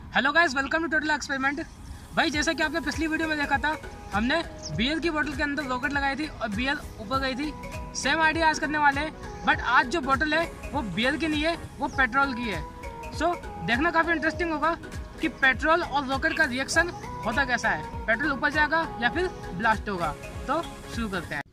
Hello guys, welcome to total experiment. भाई जैसा कि आपने पिछली वीडियो में देखा था, हमने बियर की बोतल के अंदर रॉकेट लगाई थी और बियर ऊपर गई थी। सेम आइडिया आज करने वाले हैं, बट आज जो बोतल है वो बियर की नहीं है, वो पेट्रोल की है। सो देखना काफ़ी इंटरेस्टिंग होगा कि पेट्रोल और रॉकेट का रिएक्शन होता कैसा है। पेट्रोल ऊपर जाएगा या फिर ब्लास्ट होगा। तो शुरू करते हैं।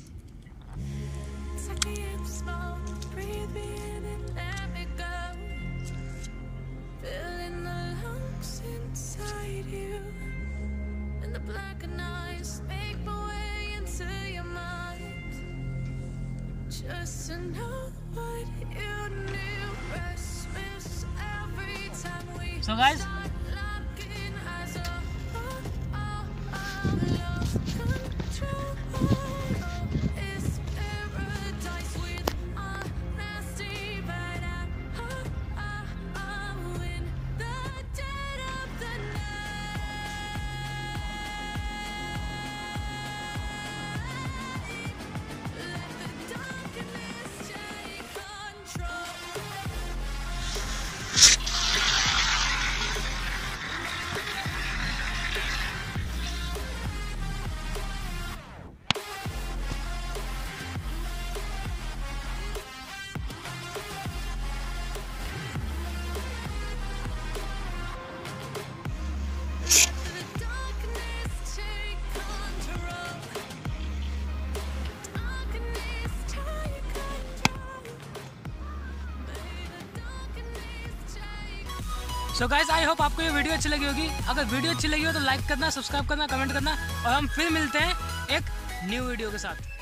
Just to know what you knew, restless every time we So guys, looking eyes lost control. Is paradise with honesty right now in the dead of the so guys, I hope आपको ये video अच्छी लगी होगी। अगर video अच्छी लगी हो तो लाइक करना, सब्सक्राइब करना, कमेंट करना और हम फिर मिलते हैं एक न्यू वीडियो के साथ।